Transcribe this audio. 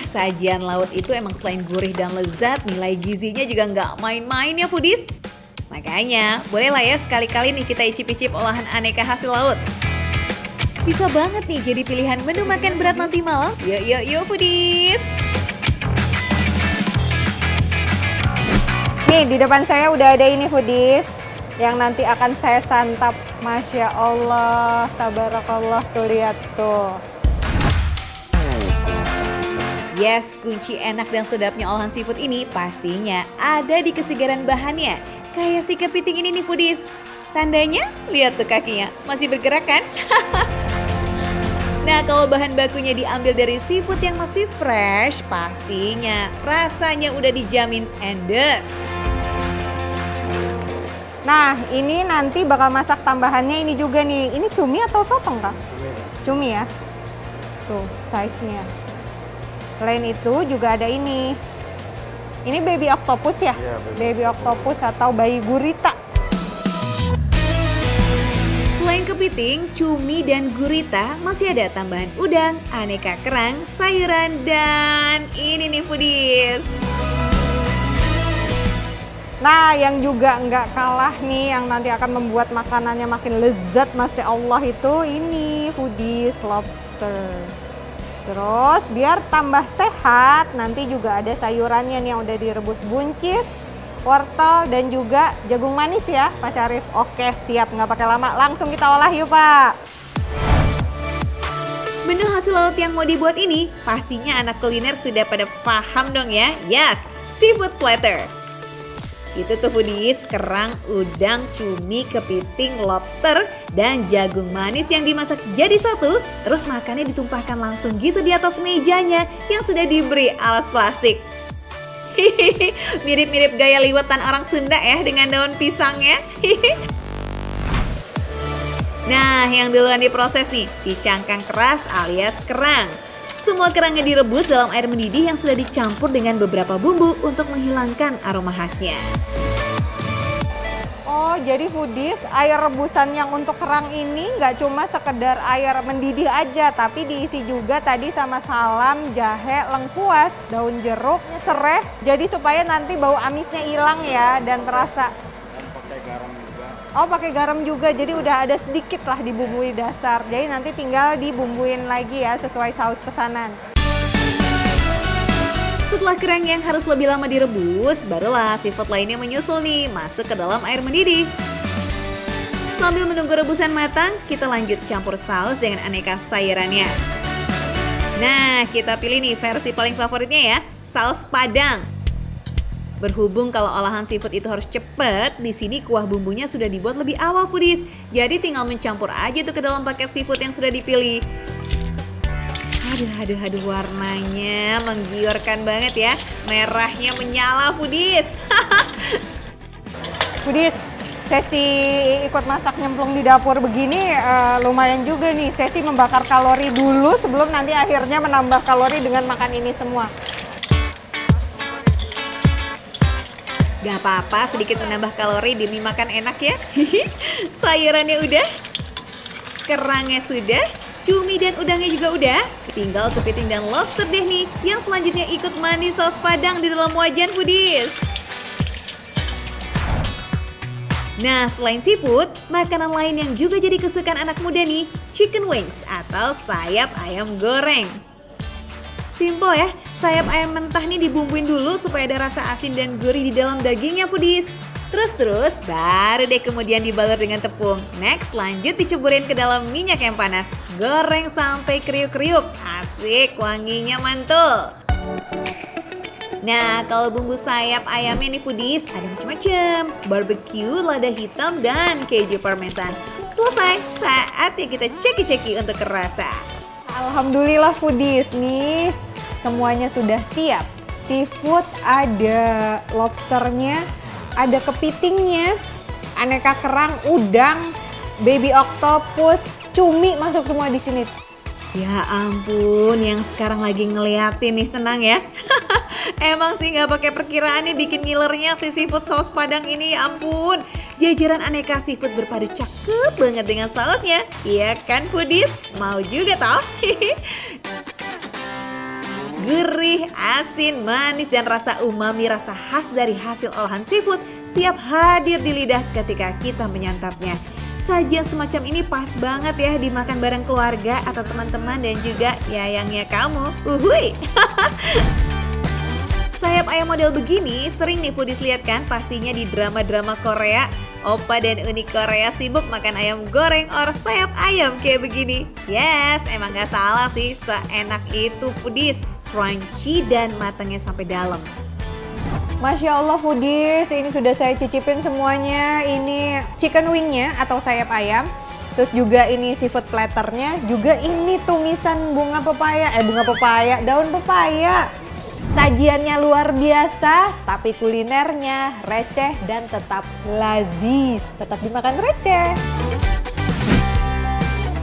sajian laut itu emang selain gurih dan lezat, nilai gizinya juga nggak main-main ya foodies. Makanya, bolehlah ya sekali-kali nih kita icip-icip olahan aneka hasil laut. Bisa banget nih jadi pilihan menu makan berat nanti malam. Yuk foodies! Nih di depan saya udah ada ini foodies yang nanti akan saya santap. Masya Allah, tabarakallah, tuh lihat tuh. Yes, kunci enak dan sedapnya olahan seafood ini pastinya ada di kesegaran bahannya. Kayak si kepiting ini nih foodies. Tandanya, lihat tuh kakinya, masih bergerak kan? Nah, kalau bahan bakunya diambil dari seafood yang masih fresh, pastinya rasanya udah dijamin endes. Nah, ini nanti bakal masak tambahannya ini juga nih. Ini cumi atau sotong, Kak? Cumi ya. Tuh, size-nya. Selain itu juga ada ini. Ini baby octopus ya? Iya, baby octopus atau bayi gurita. Selain kepiting, cumi, dan gurita, masih ada tambahan udang, aneka kerang, sayuran, dan ini nih foodies. Nah, yang juga nggak kalah nih, yang nanti akan membuat makanannya makin lezat, Masya Allah, itu ini foodies lobster. Terus biar tambah sehat, nanti juga ada sayurannya nih yang udah direbus, buncis, wortel, dan juga jagung manis ya Pak Syarif. Oke, siap, nggak pakai lama, langsung kita olah yuk Pak. Menu hasil laut yang mau dibuat ini, pastinya anak kuliner sudah pada paham dong ya. Yes, seafood platter. Itu tuh foodies, kerang, udang, cumi, kepiting, lobster, dan jagung manis yang dimasak jadi satu. Terus makannya ditumpahkan langsung gitu di atas mejanya yang sudah diberi alas plastik. Hihihi, mirip-mirip gaya liwetan orang Sunda ya dengan daun pisangnya. Nah, yang duluan diproses nih, si cangkang keras alias kerang. Semua kerangnya direbus dalam air mendidih yang sudah dicampur dengan beberapa bumbu untuk menghilangkan aroma khasnya. Oh, jadi foodies, air rebusan yang untuk kerang ini nggak cuma sekedar air mendidih aja, tapi diisi juga tadi sama salam, jahe, lengkuas, daun jeruk, serai. Jadi supaya nanti bau amisnya hilang ya dan terasa. Dan pakai garam juga. Oh, pakai garam juga, jadi udah ada sedikit lah dibumbui dasar. Jadi nanti tinggal dibumbuin lagi ya sesuai saus pesanan. Setelah kerang yang harus lebih lama direbus, barulah seafood lainnya menyusul nih, masuk ke dalam air mendidih. Sambil menunggu rebusan matang, kita lanjut campur saus dengan aneka sayurannya. Nah, kita pilih nih versi paling favoritnya ya, saus Padang. Berhubung kalau olahan seafood itu harus cepet, di sini kuah bumbunya sudah dibuat lebih awal foodies. Jadi tinggal mencampur aja tuh ke dalam paket seafood yang sudah dipilih. Aduh, warnanya menggiurkan banget ya. Merahnya menyala foodies. Foodies, sesi ikut masak nyemplung di dapur begini lumayan juga nih. Sesi membakar kalori dulu sebelum nanti akhirnya menambah kalori dengan makan ini semua. Gak apa-apa sedikit menambah kalori demi makan enak ya. Sayurannya udah, kerangnya sudah, cumi dan udangnya juga udah. Tinggal kepiting dan lobster deh nih yang selanjutnya ikut mandi saus Padang di dalam wajan foodies. Nah, selain seafood, makanan lain yang juga jadi kesukaan anak muda nih, chicken wings atau sayap ayam goreng. Simple ya, sayap ayam mentah nih dibumbuin dulu supaya ada rasa asin dan gurih di dalam dagingnya foodies. Terus baru deh kemudian dibalur dengan tepung. Next lanjut diceburin ke dalam minyak yang panas. Goreng sampai kriuk-kriuk. Asik, wanginya mantul. Nah, kalau bumbu sayap ayamnya nih foodies ada macam-macam. Barbecue, lada hitam, dan keju parmesan. Selesai, saatnya kita ceki-ceki untuk rasa. Alhamdulillah foodies nih semuanya sudah siap. Seafood ada, lobsternya, ada kepitingnya, aneka kerang, udang, baby octopus, cumi masuk semua di sini. Ya ampun, yang sekarang lagi ngeliatin nih tenang ya. Emang sih nggak pakai perkiraan nih bikin ngilernya si seafood saus Padang ini, ya ampun. Jajaran aneka seafood berpadu cakep banget dengan sausnya. Iya kan foodies? Mau juga toh? Gurih, asin, manis, dan rasa umami rasa khas dari hasil olahan seafood siap hadir di lidah ketika kita menyantapnya. Sajian semacam ini pas banget ya dimakan bareng keluarga atau teman-teman dan juga yayangnya kamu. Uhuy! Sayap ayam model begini sering nih foodies lihat kan pastinya di drama-drama Korea. Opa dan Uni Korea sibuk makan ayam goreng or sayap ayam kayak begini. Yes, emang gak salah sih, seenak itu foodies. Crunchy dan matangnya sampai dalam. Masya Allah foodies, ini sudah saya cicipin semuanya. Ini chicken wingnya atau sayap ayam. Terus juga ini seafood platternya. Juga ini tumisan daun pepaya. Sajiannya luar biasa, tapi kulinernya receh dan tetap lazis. Tetap dimakan receh.